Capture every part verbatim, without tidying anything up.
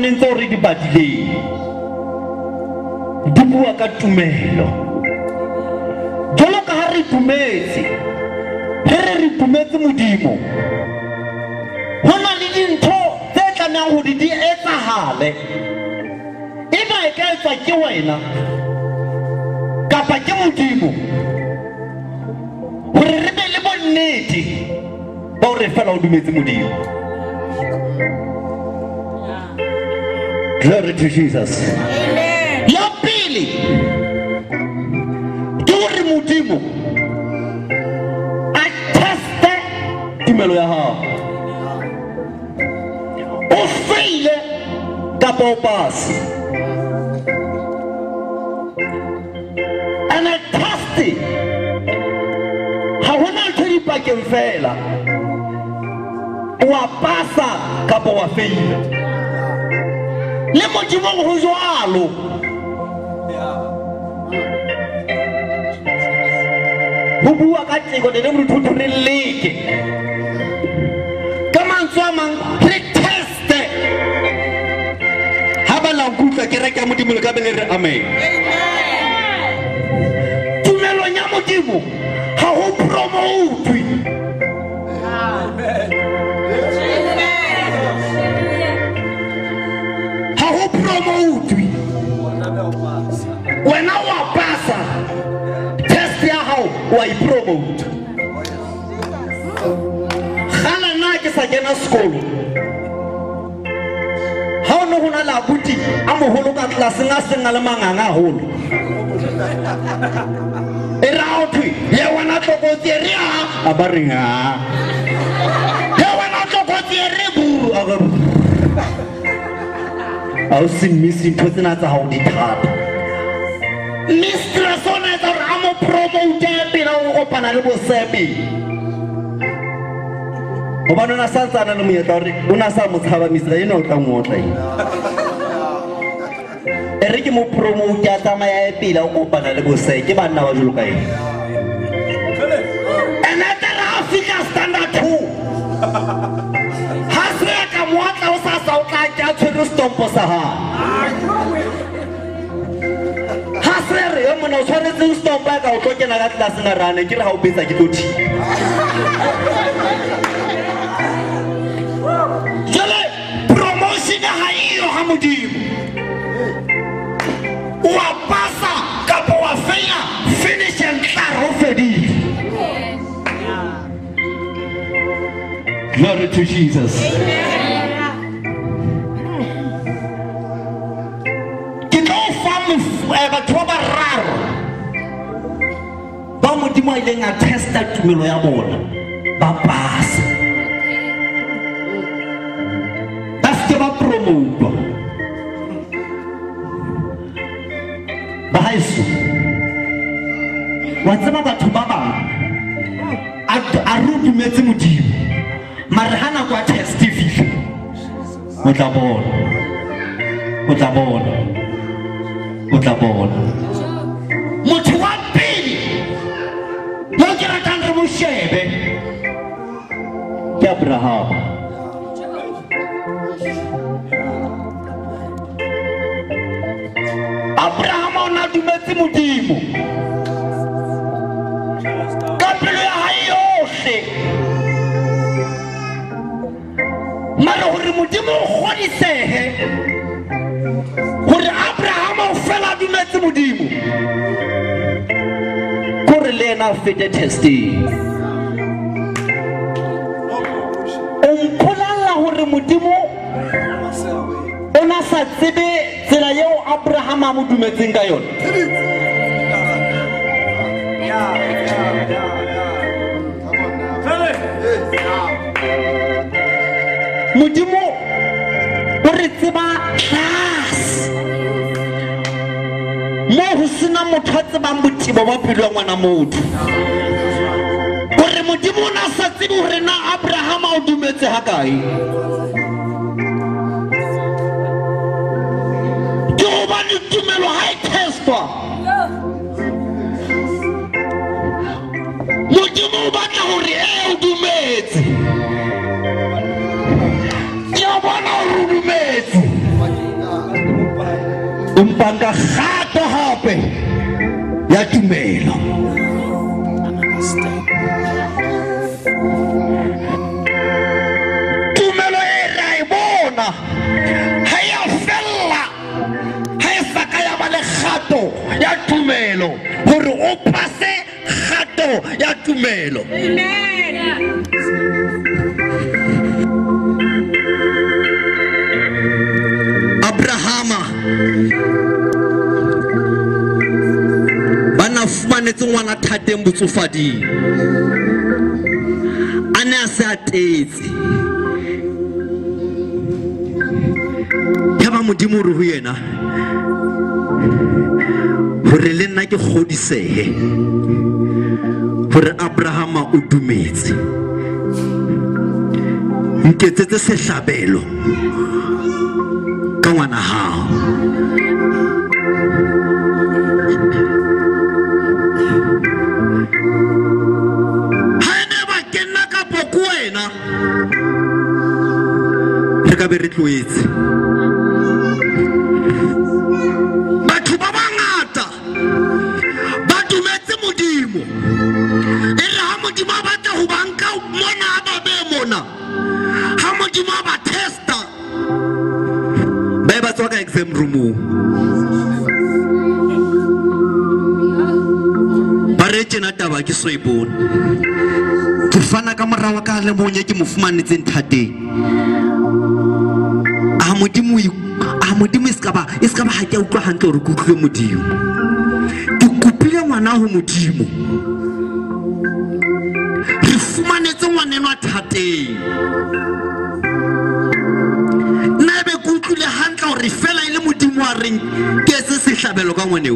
fapaneng tse re di badileng di bua ka tumelo jalo ka ha re tumetse he re re tumetse Modimo ho na le dintho tse tlamehang ho di etsahale eba e ka etswa ke wena kapa ke Modimo hore re be le bonnete ba hore fela o dumetse Modimo. Glory to Jesus. Amen. Ya pili ke hore Modimo a teste tumelo ya hao o feile kapa o pase and a teste ha hona ntho di pakeng fela wa pasa kapa wa feile le Modimo ho jwalo ho bua ka tsego le motho o re leke ka mantswe a mang re teste ha ba la nkutla ke reka Modimo le ka bele re amen. Tumelo ya Modimo ha ho promote amen. Ha ho promote wena wa pasa test ya hao wa I promote gana na ke sa kena sekolo ha o no hona la buti a moholo ka class nga senga le manganga holo e ra o thwi ye wena tlokotsi re a ba ringa ye wena tlokotsi re bu a o se misi ntho tsena tsa hao di thata mistress ona tsa re a mo promote pele o kopana le bosebi o ba nona sa tsana le moetla hore o na sa mo tshaba mistra ena o tla ngotla ena e re ke mo promote a tsamaya e pele o kopana le bosebi ke banna ba jolo ka ena ena tla Africa standard two ha se ka moatla o sa sa o tla ka tshwere stompo sa ha ha se re yo mona o tshwaretse stompo ka o tlokela ka class nga rane ke re ha o betsa ke toti jale promotion ha iyo ha Modimo wa pasa kapa wa faila finish and claro fedi. Glory to Jesus. Ke tlo fa batho ba bararo ba Modimo ile nga testa tumelo ya bona ba pasa ba se ba promote ba haiso wa tsama batho ba bang a rutumetse Modimo mare hana kwa test T V o tla bona o tla bona o tla bona motho wa pele yo ke ratang re mo shebe ke Abraham. Abraham o na dumetse Modimo ka pelo ya hae yohle mara hore Modimo o kgodisehe hore Abraham o fela dumetse Modimo kore le ena a fete testing o mpolalla hore Modimo o na sa tsebe tsela yeo Abraham a mo dumetseng ka yona. Modimo o re tseba class mo ho sena motho a tsebang botebo ba phelo ya ngwana motho gore Modimo o na sa tsebe hore na Abraham o dumetse ha kae ke hobane tumelo ha e testwa Modimo o batla hore e o dumetse ya bona o dumetse mpang ka kgato hape ya tumelo. Tumelo e ra e bona ha ya fella ha e saka ya ba le kgato ya tumelo hore o pase kgato ya tumelo. Amen. Abrahama bana fumanetse ngwana thateng botsofading a ne a se atetse ya ba modimo re ho yena hore le nna ke kgodisehe hore Abrahama o dumetse nketsetse sehlabelo ka ngwana hao. Ha ne ba kena ka poko wena re ka be re tloetse batho ba bangata ba dumetse modimo e re ha modimo a batla ho banka mona ba be mona ha modimo a ba testa ba ba tswa ka exam room ba re tjena taba ke so e bone ke fana ka morawa ka le monye ke mo fumanetseng thateng a modimo a modimo e ska ba e ska ba ha ke utlwa hantle hore ke utlwe modimo ke kopile ngwana ho modimo re fumanetse ngwanenwa thateng na be ke utlwile hantle hore fela ile modimo a reng ke se sehlabelo ka ngwaneo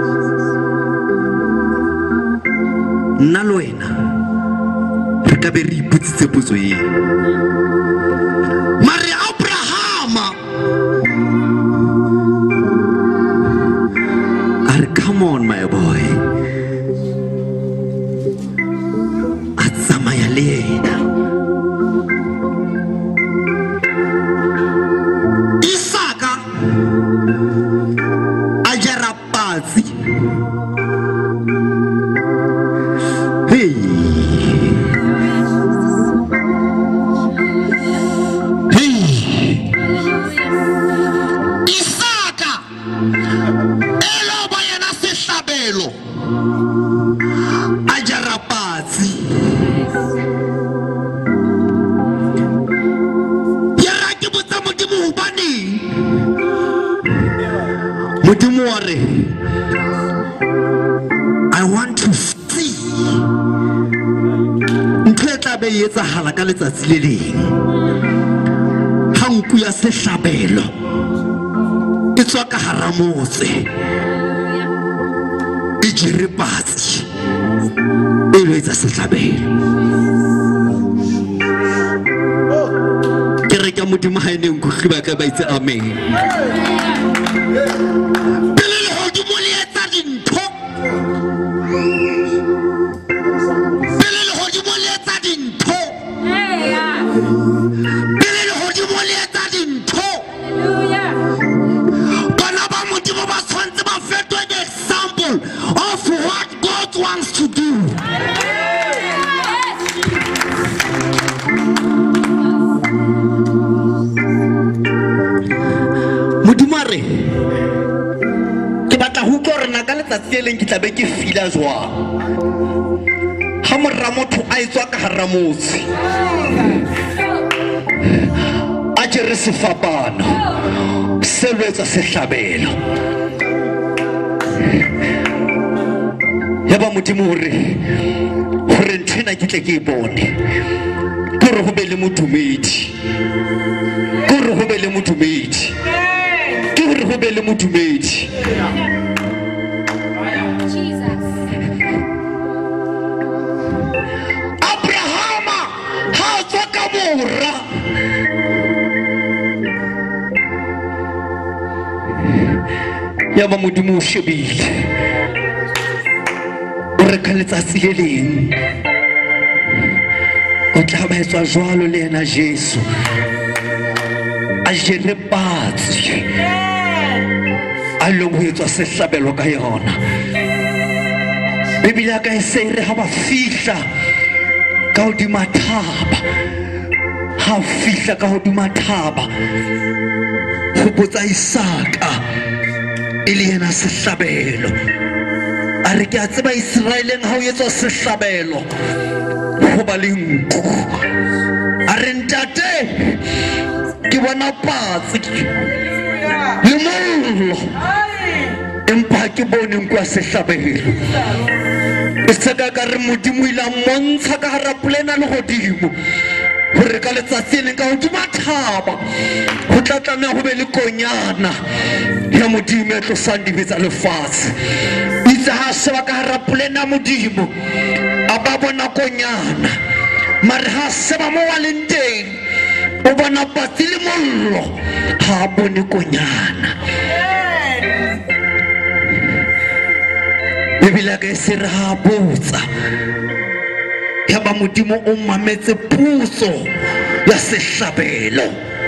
nna le wena re ka be re iputsitse potso e mare Abrahama are come on my boy a tsamaya le yena Isaka a jara patsi hey I want to see ntletla be yetsa hala ka letsatsi le leng ha nku ya sehlabelo e tswa ka hara motse e jere patsi e le tsa sehlabelo ke re ka modimo ha ene nku khiba ka ba itse amen. Tseleng ke tla be ke fila jwa ha morra motho a etswa ka hara motse a jere sefapano se lwetsa sehlabelo ya ba modimo hore hore nthena ke tle ke e bone ke re ho be le modumedi ke re ho be le modumedi ke re ho be le modumedi ya ba modimo o shebile o re ka letsatsi le leng o tla ba etswa jwalo le yena Jesu a jere patsi a a lo ho etswa sehlabelo ka yona. Bibele ya ka e se re ha ba fihla ka hodima thaba, ha fihla ka hodima thaba ho botsa Isaka e le yena sehlabelo. A re ke a tseba Israeleng ha o etswa sehlabelo ho ba le nku. A re ntate ke bona patsi le mollo empa ke bone nku ya sehlabelo. E seka ka re Modimo ile a mmontsha ka hara polena le godimo hore ka letsatsi le ka hodima thaba ho tla tlameha ho be le konyana ya Modimo e tlosang dibe tsa lefatshe. Itse ha sheba ka hara polena Modimo a ba bona konyana, mare ha sheba mo wa leng teng o bona patsi le mollo ha bone konyana. Bibele ke se re ha botsa ya ba Modimo o mametse puso ya sehlabelo.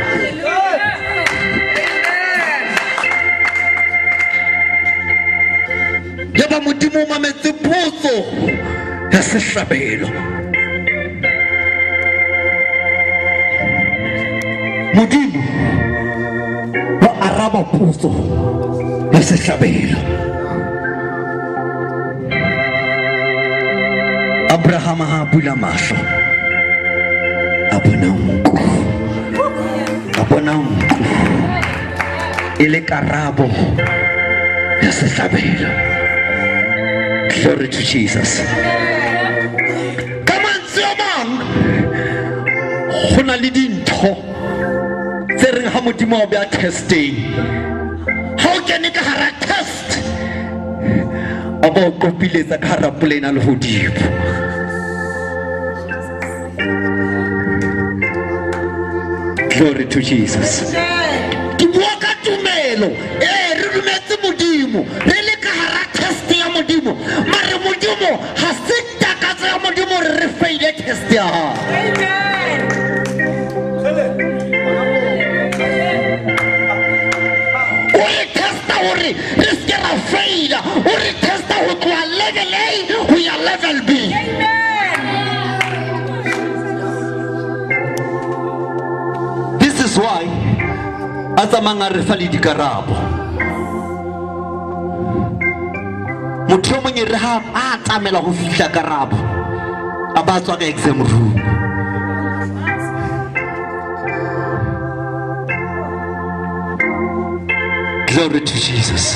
Ya ba Modimo o mametse puso ya sehlabelo. Modimo ba araba puso ya sehlabelo. Abraham ha bula mahlo a bona nku, a bona nku e le karabo ya sehlabelo. Glory to Jesus. Come on, Simon. Ho na le dintho tse reng ha Modimo o be a testing. Ha o kene ka hara test a ba o kopiletsa ka hara polena le hodimo. Glory to Jesus. Ke bua ka tumelo eh re dumetse Modimo re le ka hara test ya Modimo, mare Modimo ha se takatso ya Modimo re re faile test ya ha. Amen. O re testa hore re se ra faila, o re testa ho tloha level A ho ya level B. Amen. This is why atsamanga re fa le dikarabo. Motho mo re ha a tsamela ho fihla karabo a ba tswa ka exam room. Glory to Jesus.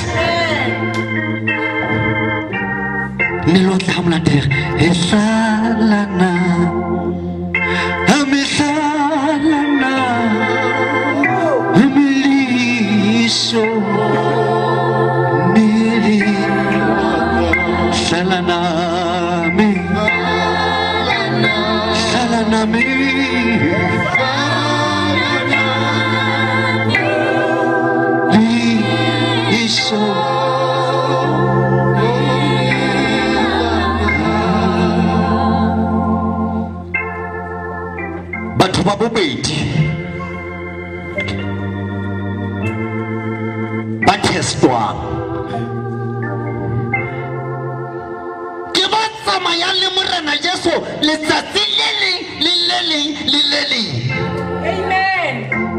Nelo tlamla ter esalana amisalana amilisho mili salana mi salana mi lisho. Batho ba bobedi ba testwang ke ba tsamaya le Morena Jesu letsatsi le leng le le leng le le leng. Amen.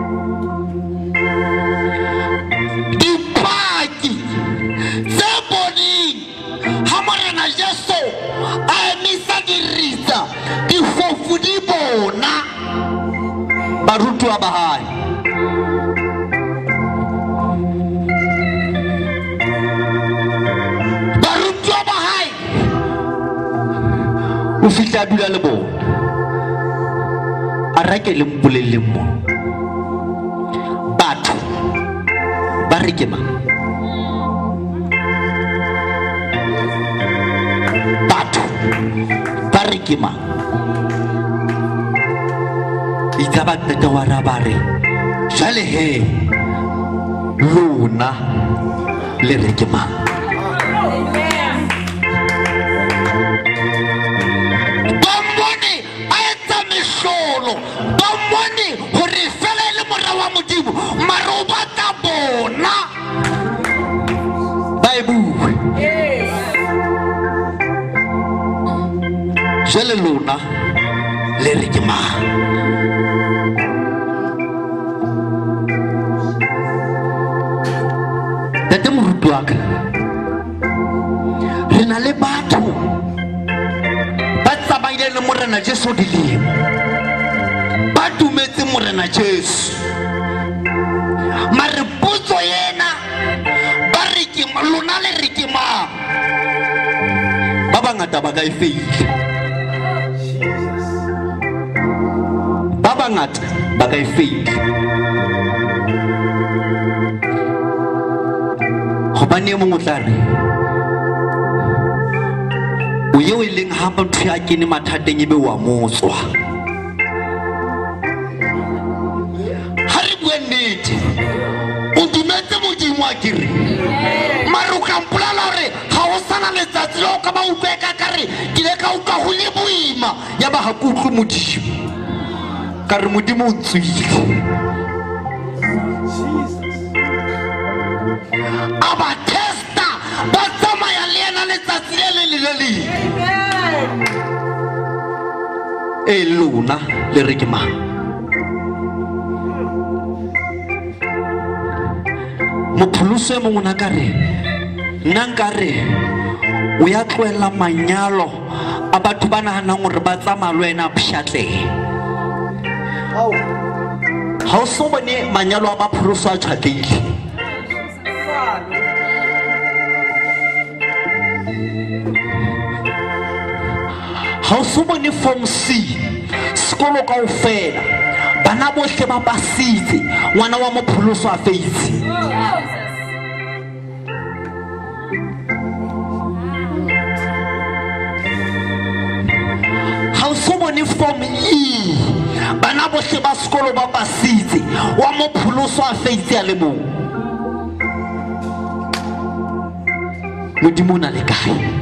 Dipaki tse boneng ha Morena Jesu a emisa dirisa di fofu di bona barutwa ba hae. Barutwa ba hae o fihla dula le bona a reke le mpolelle mo batho ba re ke mang, batho ba re ke mang. Itaba tete wa rabare jale he lona le re ke mang. Bambone a etsa mesholo, bambone hore fela le mora wa Modimo maro ba ta bona. jwale lona le re ke mang? Tate moruti wa ka, re na le batho ba tsamaile le Morena Jesu dilemo, ba dumetse Morena Jesu, mare potso yena ba re ke lona le re ke mang? Ba bangata ba ka e feile, ba bangata ba ka e feile. Hobane e mongwe o tla re o ye o e leng ha motho ya kene mathateng e be wa motswa. Ha re bue nnete, o dumetse Modimo a kere, mare o ka mpolala hore ha o sana letsatsi leo ka ba utlwe ka kare ke le ka utlwa ho le boima ya ba ha ke utlwe Modimo ka re Modimo o ntswile. Aba testa ba tsamaya le ena letsatsi le le le le. E lona le re ke mang? Mopholoso e mongwe na ka re nna nka re o ya tloela manyalo a batho ba nahanang gore ba tsamaya le wena pšhatleng. Ha o so bone manyalo a mapholoso a tšhatleile? Ha o so bone form C sekolo kaofela bana bohle ba pasitse ngwana wa mopholoso a feitse? Ha o so bone form E bana bohle ba sekolo ba pasitse wa mopholoso a feitse a le mong? Modimo na le kae?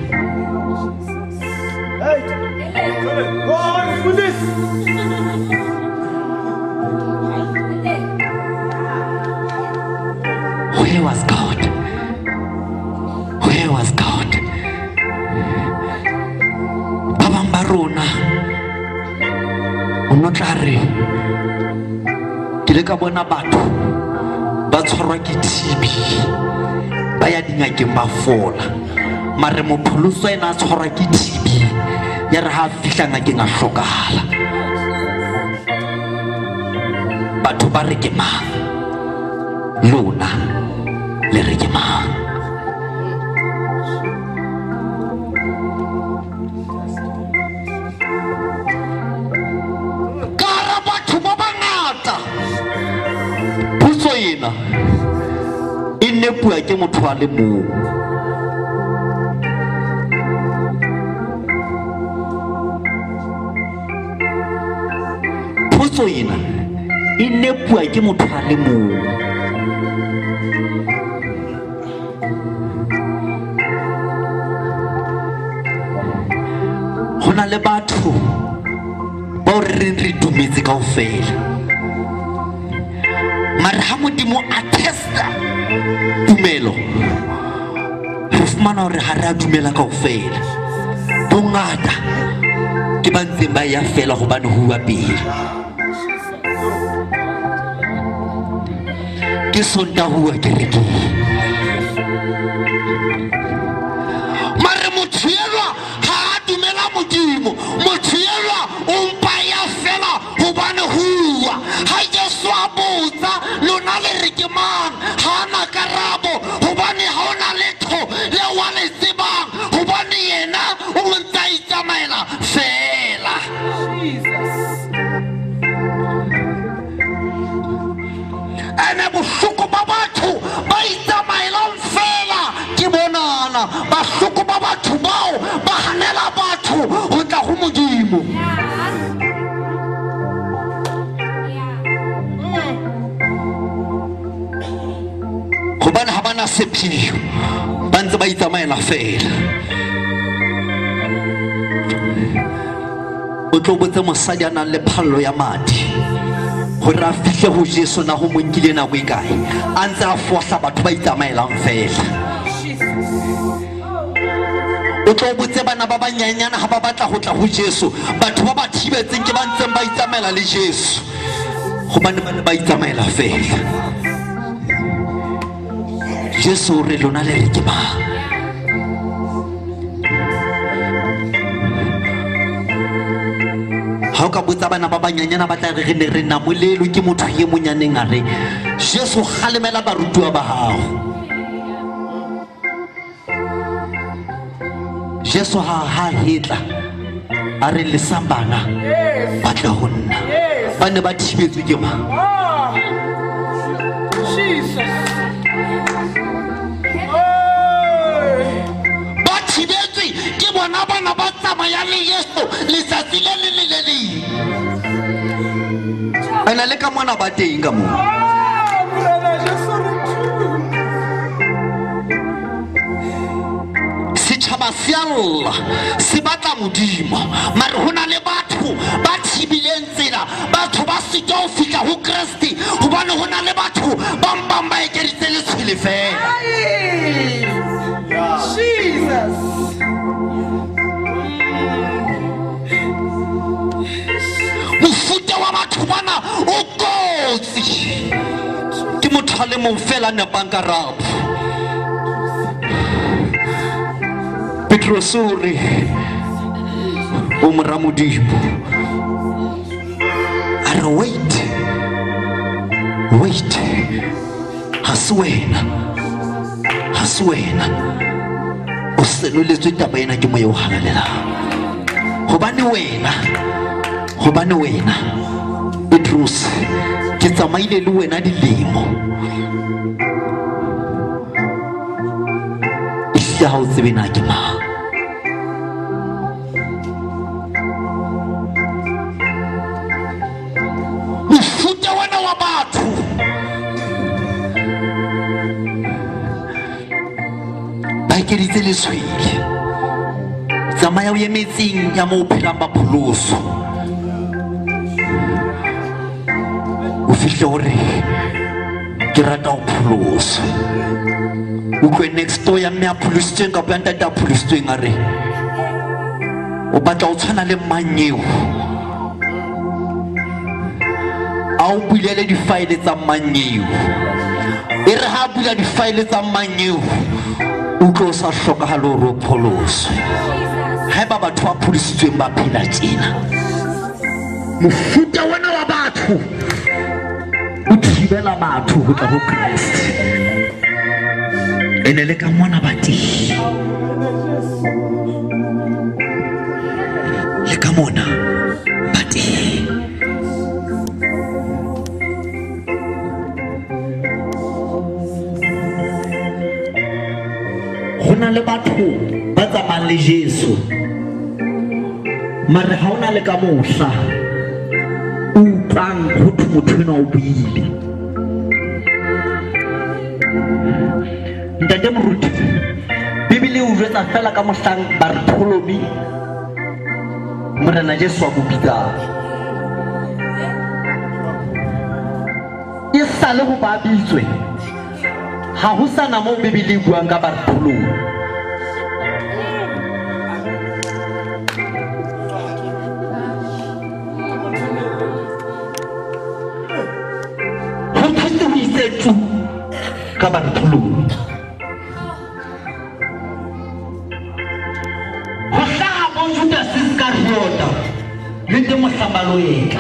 Go with this. Where was God? Where was God? Baba Mbarona o no tla re ke le ka bona batho ba tshwarwa ke T B ba ya dingakeng ba fola, mare mopholoso ena a tshwarwa ke T B ya re ha fihla ngakeng a hlokala. Batho ba re ke mang? Lona le re ke mang? Kara batho ba bangata potso ena e nepua ke motho a le mong. Potso ena e nepua ke motho a le mong. Hona le batho ba re reng re dumetse kaofela, mare ha Modimo a testa tumelo re fumana hore ha re a dumela kaofela. Bongata ke ba ntseng ba ya fela hobane ho bua pele. Ke Sontaha ke re ke mare motho elwa ha a dumela Modimo, motho elwa o mpa ya fela hobane hua ha Jesu a botsa lona le re ke mang, ha na karabo hobane ha ona letho le wa le tsebang hobane yena o ntse a itsamaela fela. Ene bohloko ba batho ba itsamaelang fela ke bonana, bahloko ba batho bao ba hanela batho ho tla ho Modimo. Hobane ha bana sepheo ba ntse ba itsamaela fela. O tlo botse mosadi a nang le phallo ya madi hore a fihle ho Jesu na ho mo nkile nako e kae a ntse a fohla batho ba itsamaelang fela. o tlo botse bana ba banyanyana ha ba batla go tla go Jesu batho ba ba thibetseng ke ba ntseng ba itsamaela le Jesu gobane ba ba itsamaela fela Jesu re lona le re ke ba ha o ka botsa bana ba banyanyana ba tla re re ne re namolelo ke motho ye monyaneng a re Jesu kgalemela barutwa ba gago Jesu ha ha hitla a re le sambana ba tla go nna ba ne ba thibetswe ke ma Jesus ba thibetswe ke bona bana ba tsamaya le Yesu letsatsi le le le le ana le ka mona ba teng ka mo Sialla se batla modimo mare hona le batho ba thibileng tsela batho ba se tlo fika ho Kristi hobane hona le batho ba mbang ba ekeditse le tshile fela Jesus mofuta wa batho bana o kotsi ke motho le mo fela ne bankarabo Petrosuri umra modimo are wait wait haswena haswena o senoletswe taba ena ke moya o halalela hobane wena hobane wena Petros ke tsamaile le wena dilemo ya ho tsebena ke ma mofuta wana wa batho ba ekeditse leswele tsamaya o ye metsing ya mo phelang ba pholoso o fihle hore ke rata o pholoso ukwe next door ya mme a pholositsweng ka panta ta pholositsweng a re o batla o tshwana le manyeo a o bulele difaele tsa manyeo e re ha bula difaele tsa manyeo o tlo sa hlokahale hore o pholoswe haeba batho ba pholositsweng ba phela tjena mofuta wana wa batho o thibela batho ho tla ho Kristi ene le ka mona bati le ka mona bati hona le batho ba tsamayang le Jesu mare ha ona le ka mohla o utlwang ho thwe motho enwa o buile ntate moruti Bibele o jwetsa fela ka mohlang Bartholomi morena Jesu a mo bitsang e sale ho ba bitswe ha ho sana mo Bibele e buang ka Bartholomi ho thwe ho isetsu ka Bartholomi Lente mohlambalo yeka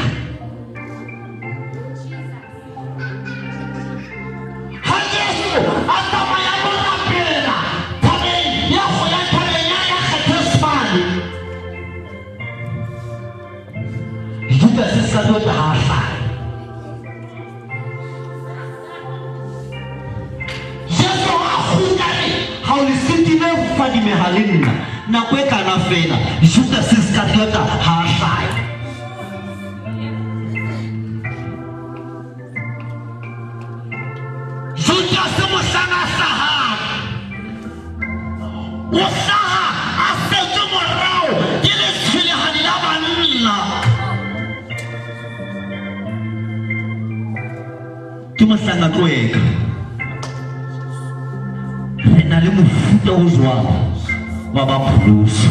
ha Yesu a tsamaya mo rapela tabeng ya go ya tabeng ya Gethsemane Judas Iscariot ha sa Yesu a khutane ha o le sitile fadi mehalena nako e kana fela Judas Iscariot ha sa Masanga tloeka re na le mofuta o jwang wa mapholoso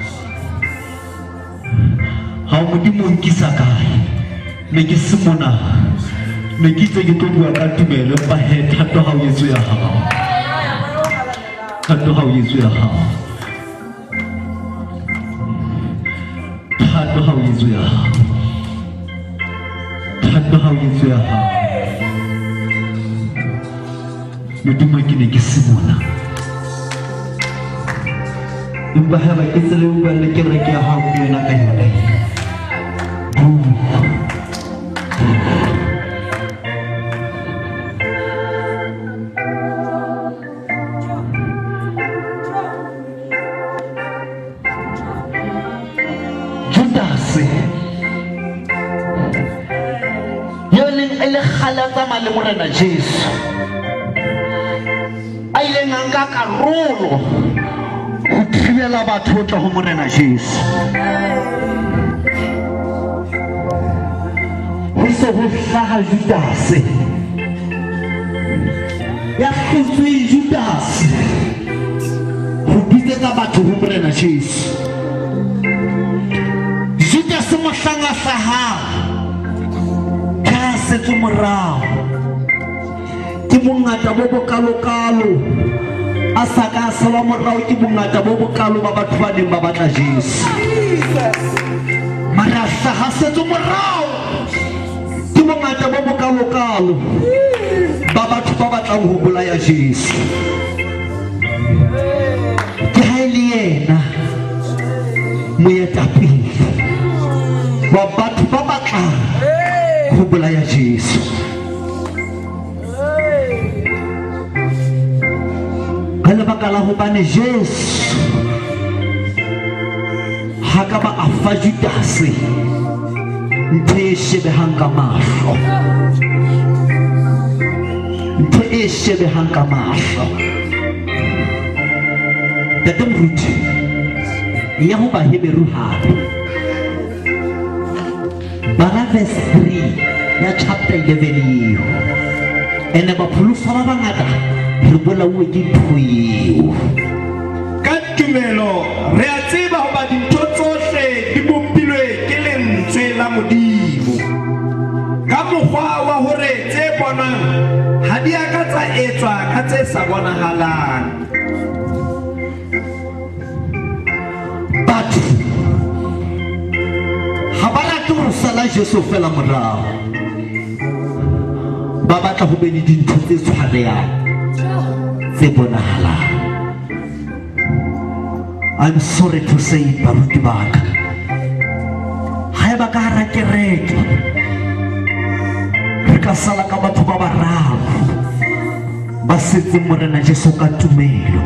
ha o modimo o nkisa kae ne ke se mona ne ke itse ke tlo bua ka tumelo empa he thato ha o Yesu ya hao thato ha o Yesu ya hao thato ha o Yesu ya hao thato ha o Yesu ya hao modimo ke ne ke se mona empa ha ba ke tsele o bua le kereke ya hao ke yona ka yona le morena Jesu a ile nka karolo go thibela batho tla go morena Jesu go se go hlaga Judas ya khutwe Judas go bitsetsa batho go morena Jesu Judas mo hlanga sa ha ka se tsumorao ke mongata bo bokalo-kalo a sa ka sala morao ke mongata bo bokalo ba batho ba neng ba batla Jesu mara sa ha se tsumorao ke mongata bo bokalo-kalo ba batho ba batlang ho bolaya Jesu ke ha ile yena moetapele wa batho ba batlang ho bolaya Jesu ka lebaka la hobane Jesu ha ka ba a fa Judas ntho e shebehang ka mahlo ntho e shebehang ka mahlo Ntate Moruti ya ho Baheberu hape bara verse three ya chapter eleven eo ene bapholosa ba bangata re bolauwe ke ntho eo ka tumelo re a tseba hoba dintho tsohle di bopilwe ke lentswe la Modimo ka mokgwa wa hore tse bonang ha di a ka tsa etswa ka tse sa bonahalang batho ha ba rate ho sala Jesu fela morao ba batla ho be le dintho tse tshwarehang tse bonahalang. I'm sorry to say baruti baka ha ba ka hara kereke re ka sala ka batho ba bararo ba setse morena Jesu ka tumelo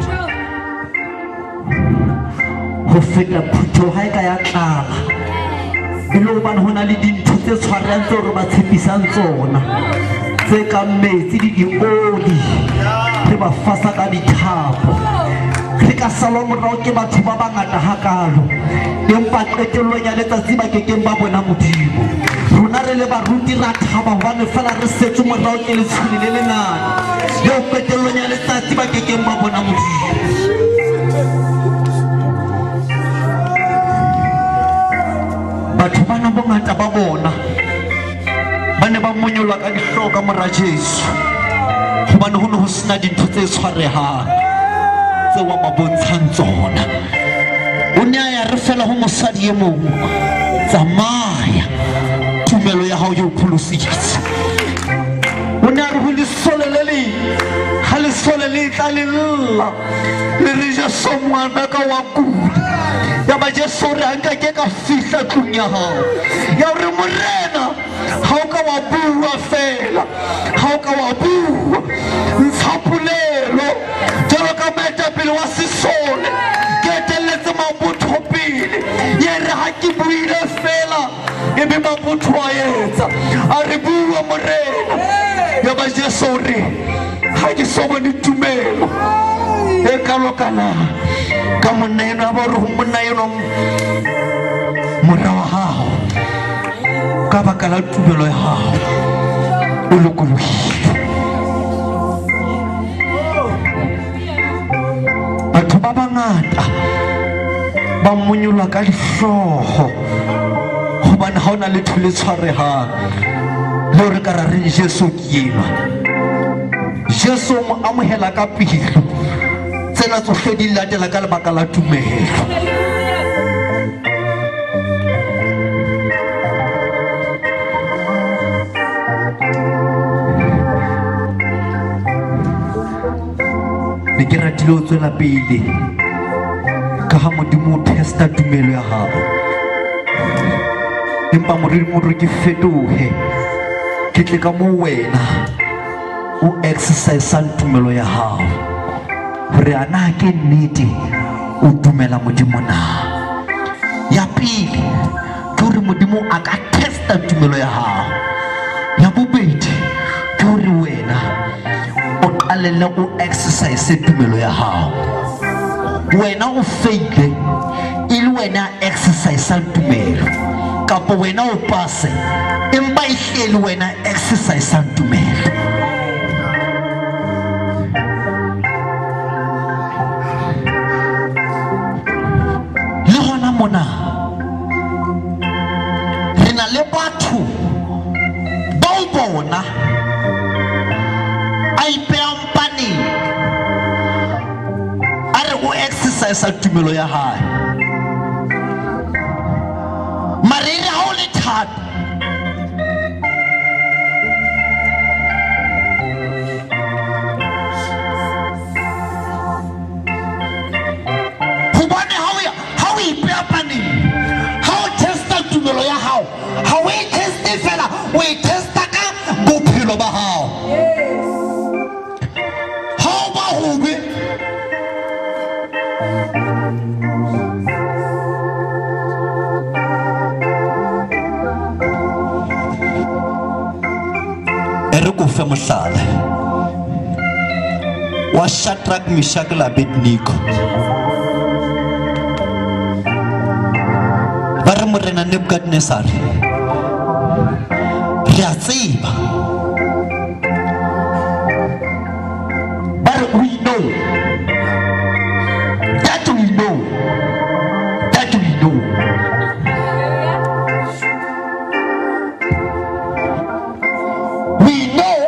ho feta phutho ha e ka ya tlala e le hobane ho na le dintho tse tshwarehang tse re ba tshepisang tsona tse ka metsi di dioli re ba fasa ka dithapo re ka salwa morao ke batho ba bangata hakalo empa qetellong ya letsatsi ba kekeng ba bona Modimo rona re le baruti ra thaba hobane fela re setse morao ke letshuni le lengata leo qetellong ya letsatsi ba kekeng ba bona Modimo batho bana bongata ba bona ba ne ba monyolwa ka dihloka mora Jesu hobane ho ne ho sena dintho tse tshwarehang tse wa ba bontshang tsona o ne a ya re fela ho mosadi e mong tsamaya tumelo ya hao yo pholositse o ne a re ho lesole le le ha lesole le tla le lla le re Jesu ngwana ka wa kula ya ba Jesu re anka ke ka fihla tlung ya hao ya re morena ha o ka wa bua fela ha o ka wa bua ntshapolelo jalo ka moetapele wa sesole ke eteletse mabotho pele ye re ha ke buile fela e be mabotho a etsa a re bua morena ya ba Jesu re ha ke so bone tumelo e kalokana ka monna eno a ba re ho monna eno mora wa hao ka baka la tumelo ya hao o lokolohile batho ba bangata ba monyola ka dihlogo gobane ga o na le thole tshwarehang le gore ka ra re Jesu ke enwa Jesu mo amohela ka pelo tsena tsohle di latela ka lebaka la tumelo ne ke ratile o tswela pele ka ha Modimo o testa tumelo ya gago empa moriri mo re ke fetohe ke tle ka mo wena o exercise tumelo ya gago gore ana ke nnete o dumela Modimo na ya pele ke gore Modimo a ka testa tumelo ya gago ya bobedi ke gore wena o qalelle o exercise tumelo ya gago wena o faile ile wena exercise tumelo kapo wena o pase empa ihleli wena exercise tumelo le hona mona re na le batho ba o bona a ipeampane a re o exercise tumelo ya hae marere ha o le thata hobane ha o ya ha o ipeapane ha o testa tumelo ya hao ha o e teste fela o e testa ka bophelo ba hao ha o ba hobe Fe mohlala wa Shadrach, Meshach le Abednego ba re morena Nebukadnezar re a tseba ba re we know that we know that we know we know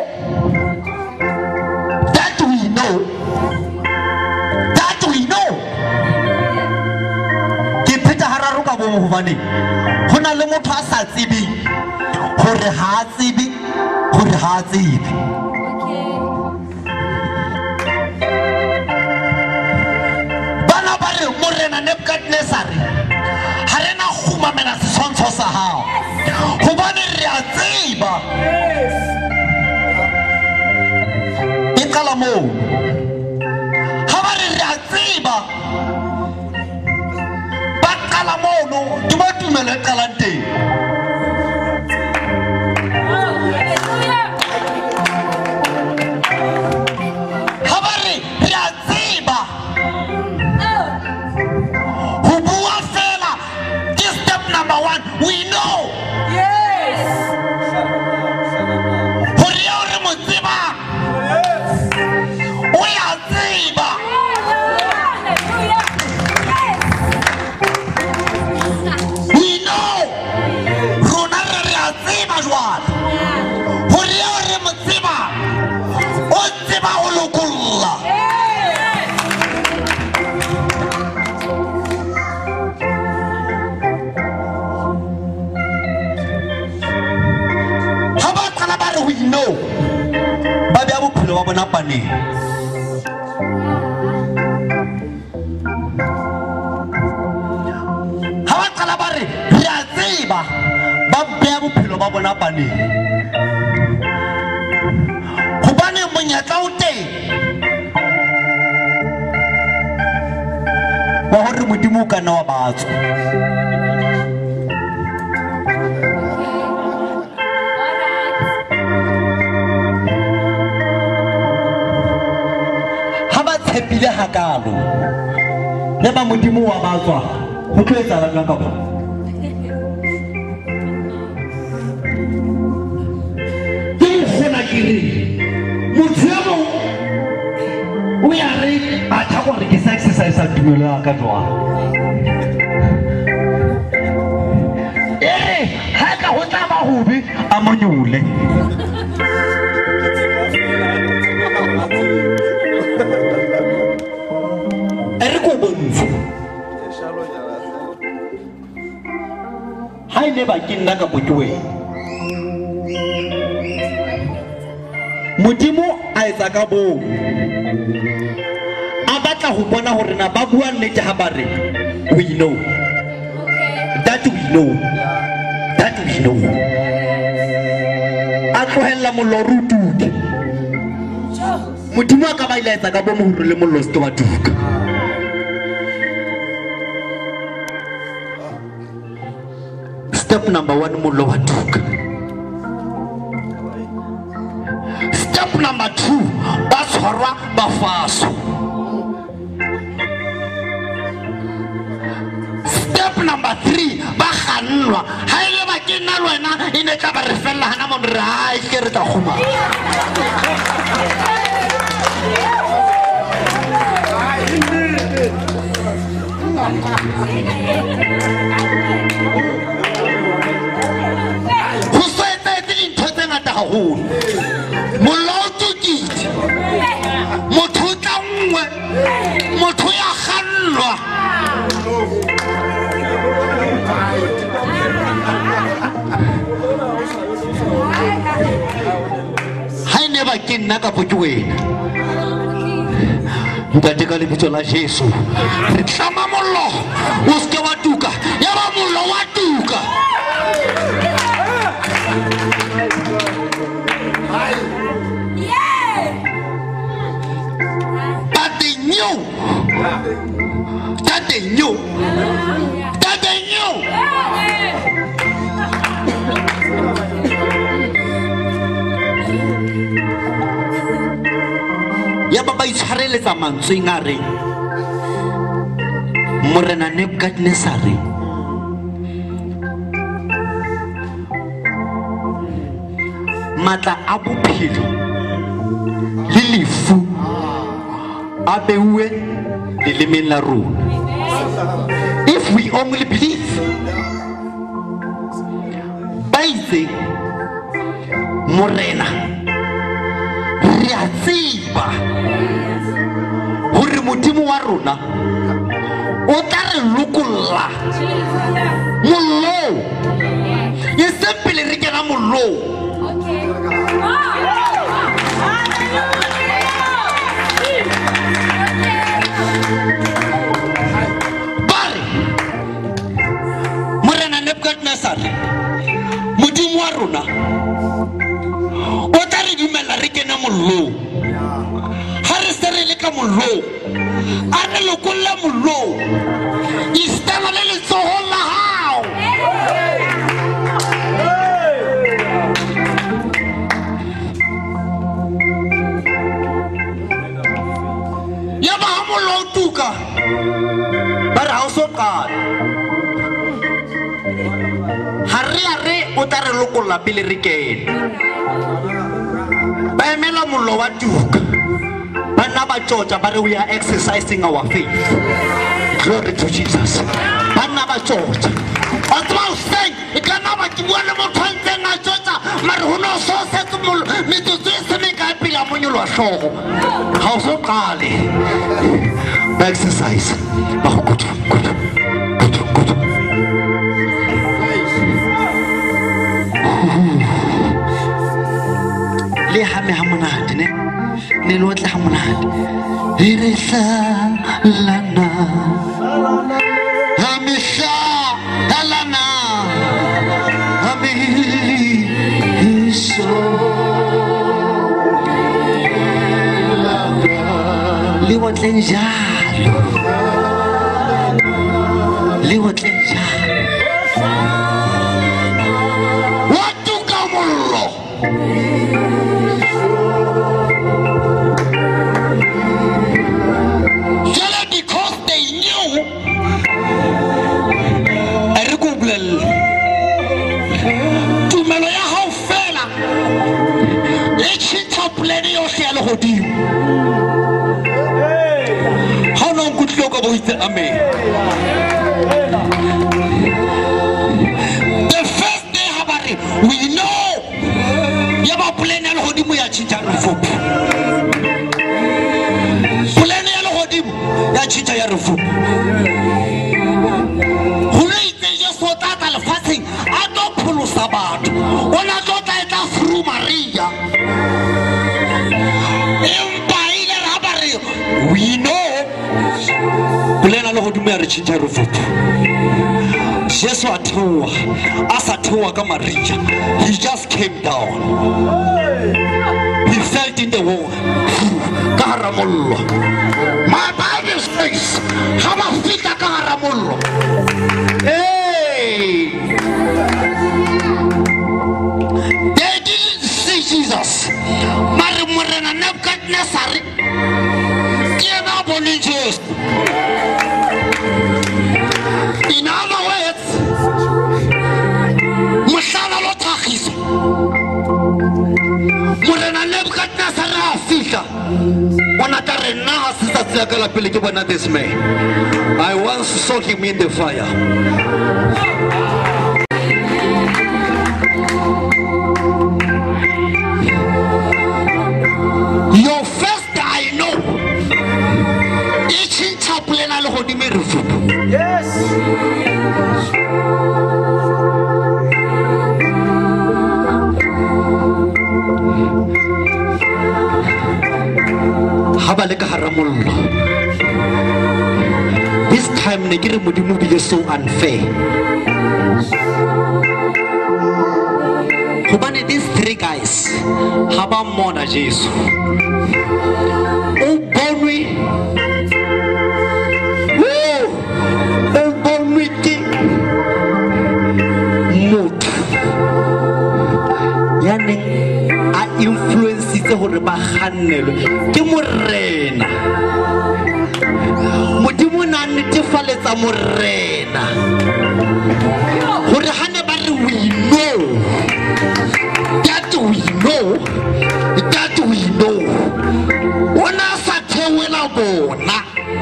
hobane hona le motho a sa tsebe hore ha tsebe hore ha tsebe bana ba re morena Nebukadnezar ha rena khumamela setshwantsho sa hao hobane re a tseba e qala moo ha ba re re a tseba la mono di ba tumela qalante habari ya ziba who bua fela this step number one we know yes hore mo ziba we are ziba no ba bya bophelo ba bona paneng ha ba qala ba re re a tseba ba bya bophelo ba bona paneng hobane monyatla o teng wa hore Modimo ka nna wa batho pile hakalo le ba Modimo wa batswa ho tlo etsa la ka ba ke hona ke re motho o ya re a tshwa re ke exercise a tumelo ka jwa hobe a monyole ere ko bontshe ha ine ba ke nna ka botwe modimo a etsa ka bo a batla ho bona hore na ba bua nnete ha ba re we know that we know that we know a tlohella mollo rutuke modimo a ka ba ile etsa ka bo mohuru le mollo se wa tuka step number one mollo wa tuka step number two ba tshwarwa ba faso step number three ba khanwa ha ile ba ke nna lwena ine tla ba re fella hana mo re ha e ke re tla khoma ho setse dintho tse ngata haholo moloto kiti motho tla nngwe motho ya khanwa ha ine ba ke nna ka potse wena ntate ka lebitso la Jesu re tlama mollo o se wa tuka ya ba mollo wa tuka tate nyo tate nyo tate nyo ya ba ba itshwareletsa mantsweng a re morena Nebukadnezar matla a bophelo le lefu a beuwe lelemeng la rona if we only believe ba itse morena re a tseba hore modimo wa rona o tla re lokolla mollo e se pele re kena mollo bare morena Nebukadnezar modimo wa rona o tla re dumella re kena mollo ha re se re le ka mollo a re lokolla mollo istana le letsoho la hao ya ba ha mollo o tuka ba re ha o so qala ha re a re o tla re lokolla pele re kena ba emela mollo wa tuka bana ba tjotja ba re we are exercising our faith glory to Jesus bana ba tjotja ba twa seng e kana ba ke bua le motho a ntseng a tjotja mare ho no so setso mollo metsotso e se me ka pila monyolo wa hlogo ha o so qale ba exercise ba go kutu kutu kutu kutu le ha me ha monate ne ne lo tla ha monate re sa lana ha me sa lana ha me so le wa tleng jalo le wa tleng jalo wa tuka mollo tumelo ya hao fela e tshitha plane yohle ya lehodimo ha o no nkutlile ka bo itse amen the first day ha ba re we know ya ba plan ya lehodimo ya tšhitša re fopo plan ya lehodimo ya tšhitša ya re fopo go le itse so tata lefatsheng a tlo pholosa batho ona tlo tla etla through Maria empa ile ra ba re we know plan ya lehodimo ya re tšhitša re fopo Jesu a theoa a sa theoa ka Maria he just came down he felt in the war ka hara mollo my Bible says ha ba fika ka hara mollo hey they didn't see Jesus mare morena Nebukadnezar ke na bone Jesus. In other words, Musala lo thagiso. Morena Nebukadnezar a fihla. Bona ka re nna ha se sa tsaya ka la pele ke bona this man. I once saw him in the fire. Your first I know. Each chaplain al hodime refupo. Yes. Habaleka haramullo. This time negire mudimu bile so unfair. Hobane these three guys haba mona Jesu. O bonwi. Woo! O bonwi ki mot. Yani a influence tse hore ba kgannelwe ke morena. Modimo na netefaletsa morena. Hore hane ba re we know. That we know. That we know. Ona sa thewela bona.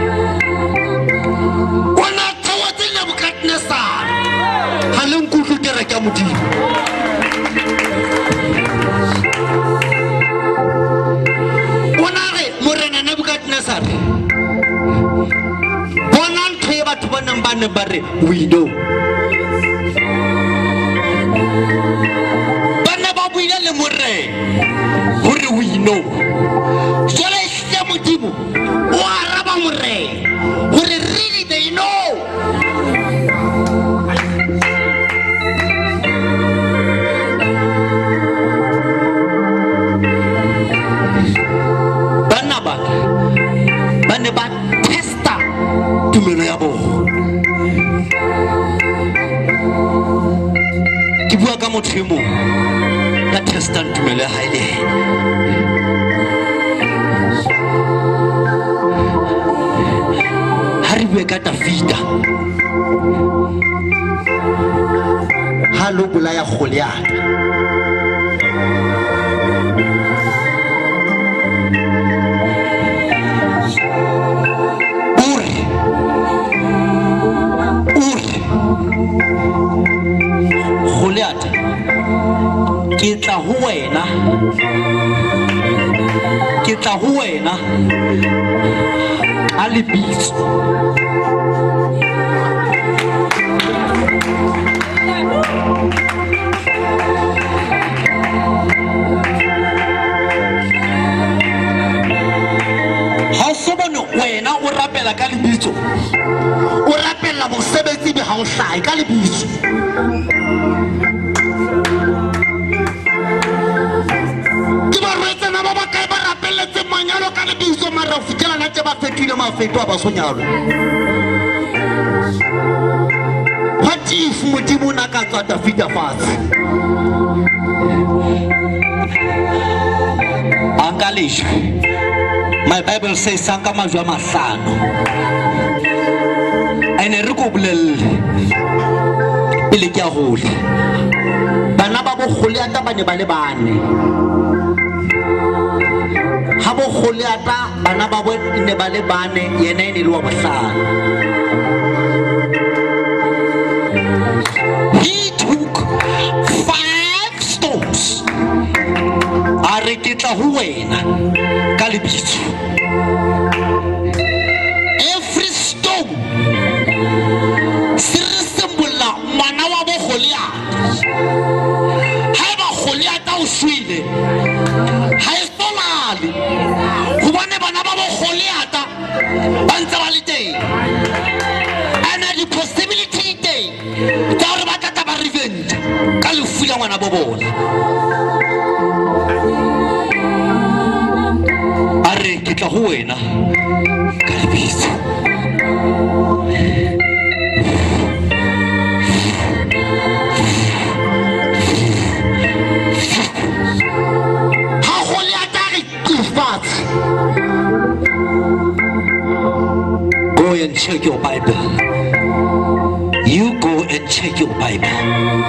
Ona thawatse Nebukadnezar. Haleng kutlu ke reka modimo. Ona re morena Nebukadnezar. Bona ntwe batho ba nang ba ne ba re we know. Bana ba buile le morena. Hore we know. Jole se modimo o araba morena. Hore really they know. Bana ba bana ba testa tumelo ya bona. Ke bua ka motho mo ya testa tumelo ya haile. Hariwe ka Davida. Halo bula ya Goliath. Uri. Uri. Goliath. Ke tla ho wena. Ke tla ho wena. Alibis. Ha sobono wena o rapela ka lebitso. O rapela mosebetsi be ha o hlae ka lebitso. Ke ba retse na ba ba kae ba rapeletse manyalo ka lebitso mara fitela na tse ba fetile mafeto a ba sonyalo. What if modimo na ka tswa Davida fatshe? Angalishwe. My Bible says sanka majwa mahlano. Ene re go bolelle pele ke a hole. Bana ba bo Goliath ba ne ba le bane. Ha bo Goliath bana ba bo ne ba le bane yena ene le wa bohlano. He took five tla ho wena ka lebitso. Every stone se re sembola ngwana wa bo Goliath. Ha ba Goliath o swile ha e solale hobane bana ba bo Goliath ba ntse ba le teng. Ana di possibility teng tsa hore ba tla ba revenge ka lefu la ngwana bo bona. Are ke tla ho wena ka lebitso. Ha Goliath a re kifatse. Go and check your Bible. You go and check your Bible.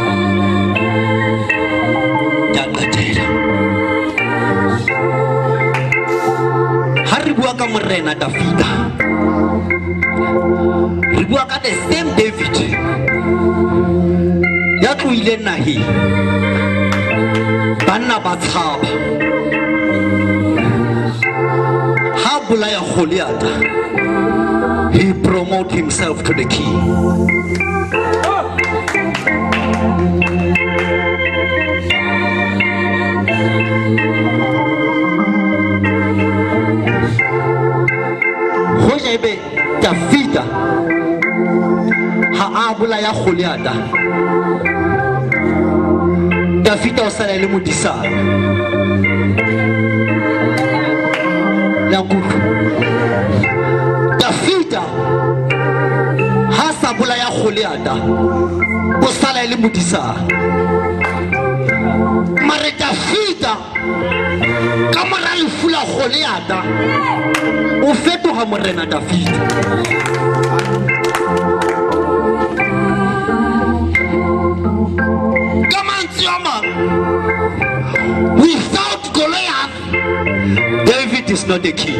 Yangatela. Hari bua ka morena Davida. Re bua ka the same David. Ya tloile nahi. Banna ba tshaba. Ha bolaya Goliath. He promoted himself to the king. Hojebe Davida ha abula ya Goliath. Davida o sala le modisa. La kuku. Davida ha sabula ya Goliath o sala le modisa. Mare Davida ka mora lefu la Goliath o fetoga morena Davida. Come on, Tioma. Without Goliath, David is not a king.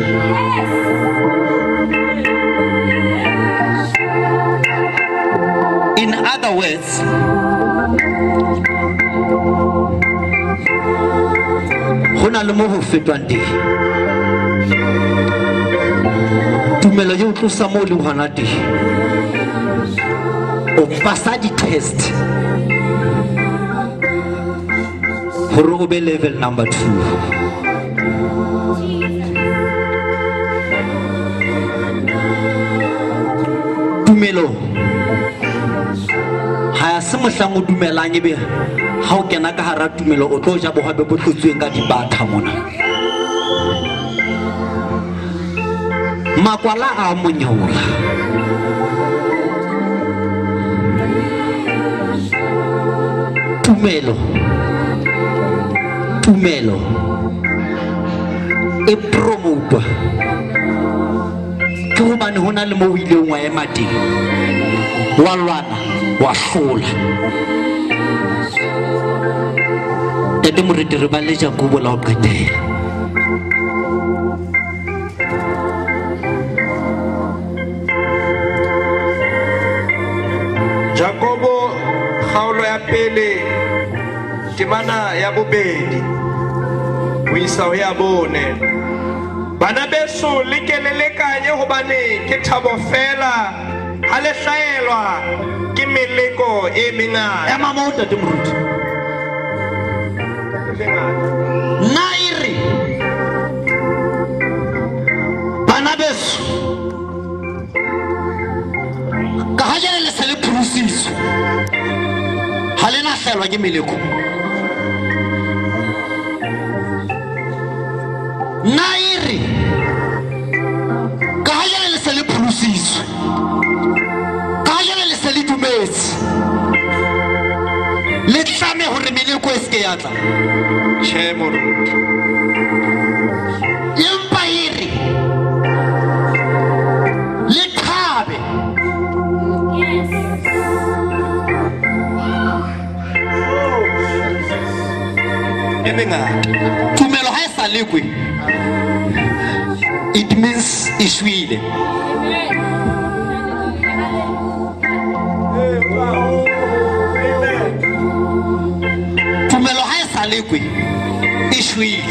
In other words, hona le mo ho fetwang teng. Tumelo yo tlosa mo le hona teng. O pasa di test. Hore o be level number two. Tumelo ha se mohlang o dumelang ebe ha o kena ka hara tumelo o tlo ja bohabe bo tlotsweng ka dibatha mona. Makwala a monyola. Tumelo Tumelo e promote ke hobane hona le mo ile ngwa e mateng wa lwana wa hlola. Tete morete re ba le Jakobo la o qetela. Jakobo kgaolo ya pele temana ya bobedi o isa ho ya bone. Bana beso le kelelekanye hobane ke thabo fela ha le hlaelwa ke meleko e mengata. Ya mama o tate moruti nairi bana beso ka ha jele le sale prusiso ha le na hlaelwa ke meleko. Nairi ka ha jele le sale prusiso ka ha jele le sale dumetse le tlame hore meleko e se ya tla. Che moruti empa iri le thabe e mengata. tumelo ha e sa lekwe it means e shwile. Tumelo ha e sa lekwe e shwele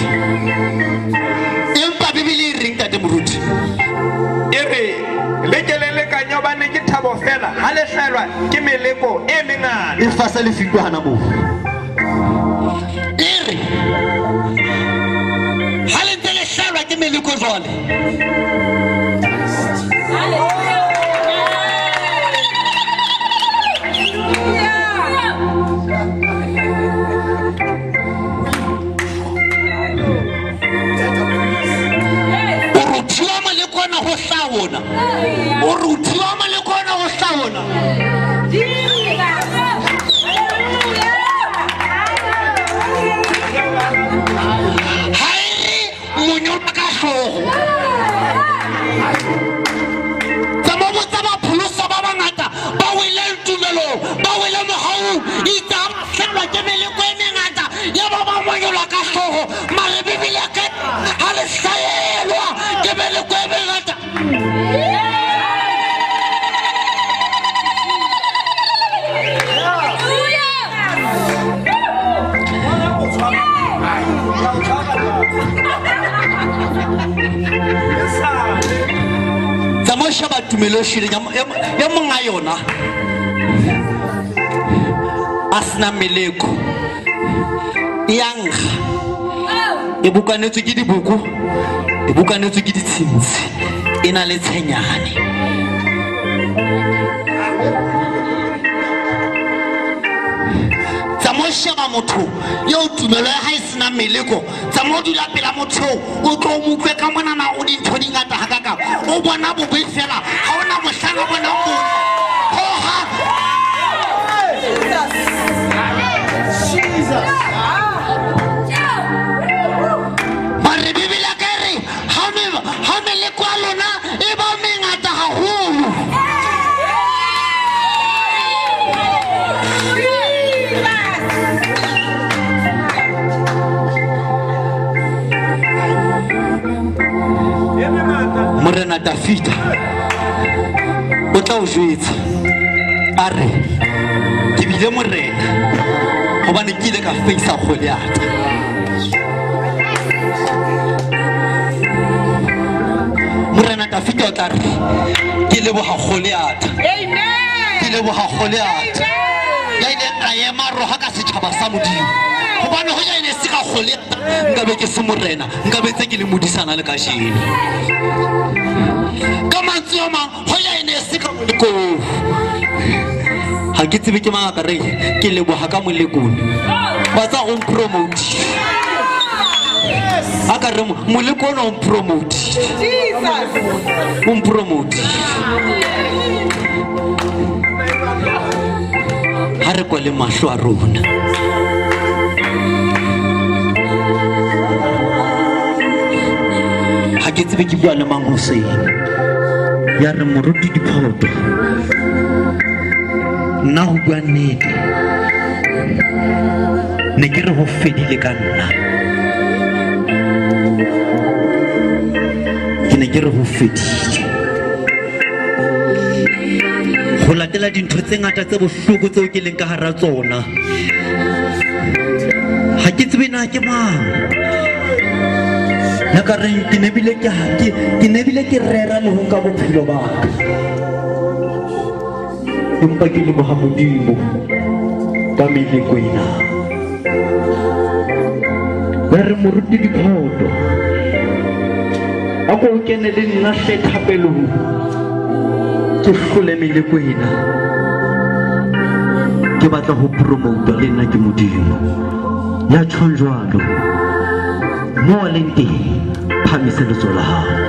empa Bibele e reng tate moruti e re le kelele ka nyobane ke thabo fela ha le hlaelwa ke meleko e mengata e fasa le fikwa hana mo e re ha le ntse le hlaelwa ke meleko jwale Ona o ruti wa malekona go hlawona haere monyola ka hlogo tsa mo tsa ba pholosa ba bangata ba wele tumelo ba wele mogau itsa hlwa ke meleko e mengata ya ba ba monyola ka hlogo mare Bibele ka ha le hlaelwa ke meleko e mengata Zamosha ba tumelo shile ya monga yona asna meleko yang e bukanetswe ke dibuku e bukanetswe ke ditshintsi ena le tshenyane Zamosha ba motho yo tumelo ya hae sina meleko zamodula pela motho o tlo mo kwe ka mona na o di thodi ngata hakaka o bona bo be fela ha ona mohlanga bona o ho ha Jesus Mare Bibele ka re ha me ha meleko a lona e ba mengata haholo Morena Dafita o tla o jwetsa a re ke bile morena gobane ke ile ka face Goliath Morena Dafita o tla re ke leboga Goliath ke leboga Goliath ya ile a ema roga ka setšhaba sa Modimo gobane go ya ine se ka Goliath nkabe ke se morena nkabe tse ke le modisana le ka jeno Come on, man. Ho ya ine se ka moleko ha ke tsebe ke mang ka re ke leboga ka molekong ba tsa go promote aka re moleko no promote Jesus um promote ha re kwa le mahlo a rona ha ke tsebe ke bua le mang ho se ya re moruti diphoto nna ho bua nnete ne ke re ho fedile ka nna ke ne ke re ho fedile go latela dintho tse ngata tse bohloko tseo ke leng ka hara tsona ha ke tsebe na ke mang ya ka re ke ne bile ke ke ke ne bile ke rera le ho ka bophelo ba ka empa ke le Modimo ka meleko ena ba re moruti diphoto ako o kene le nna hle thapelo ke hlole meleko ena ke batla ho promote le nna ke Modimo ya tshonjwalo mo le nteng phamiselo tsola ha